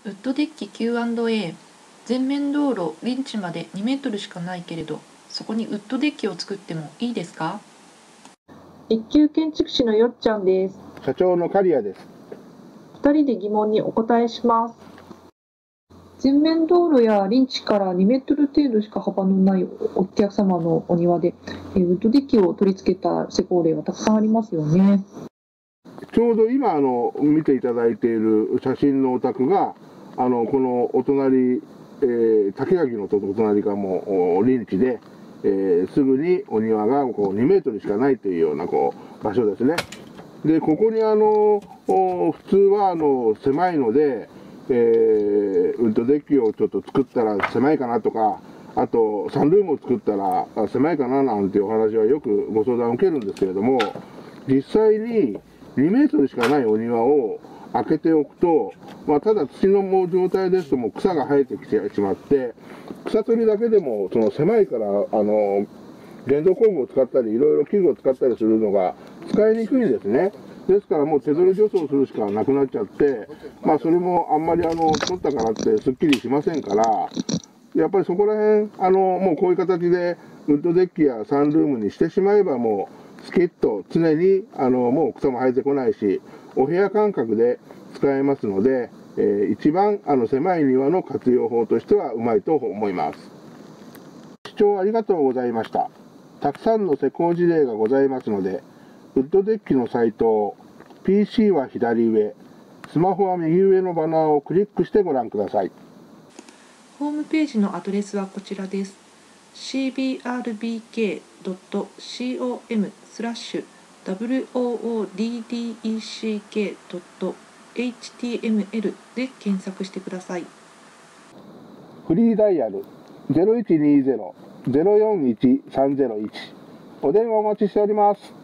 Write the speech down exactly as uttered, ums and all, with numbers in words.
ウッドデッキ キューアンドエー 全面道路リンチまでにメートルしかないけれど、そこにウッドデッキを作ってもいいですか？ 一級建築士のよっちゃんです。 社長の刈谷です。 ふたりで疑問にお答えします。全面道路やリンチからにメートル程度しか幅のないお客様のお庭でウッドデッキを取り付けた施工例はたくさんありますよね。 ちょうど今あの見ていただいている写真のお宅があのこのお隣、えー、竹垣のお隣がもう林地で、えー、すぐにお庭がこうにメートルしかないというようなこう場所ですね。でここにあの普通はあの狭いので、えー、ウッドデッキをちょっと作ったら狭いかなとか、あとサンルームを作ったら狭いかななんていうお話はよくご相談を受けるんですけれども、実際ににメートルしかないお庭を開けておくと、まあ、ただ土のもう状態ですともう草が生えてきてしまって、草取りだけでもその狭いからあの電動工具を使ったりいろいろ器具を使ったりするのが使いにくいんですね。ですからもう手取り除草するしかなくなっちゃって、まあ、それもあんまりあの取ったからってすっきりしませんから、やっぱりそこら辺あのもうこういう形でウッドデッキやサンルームにしてしまえばもうスキッと常にあのもう草も生えてこないし、お部屋感覚で使えますので、えー、一番あの狭い庭の活用法としてはうまいと思います。視聴ありがとうございました。たくさんの施工事例がございますので、ウッドデッキのサイトを ピーシー は左上、スマホは右上のバナーをクリックしてご覧ください。 ホームページのアドレスはこちらです。シービーアールビーケードットコム スラッシュ ダブリューオーオーディーディーイーシーケー ドット エイチティーエムエル で検索してください。 フリーダイヤル ゼロいちにゼロ ゼロよんいち さんゼロいち お電話お待ちしております。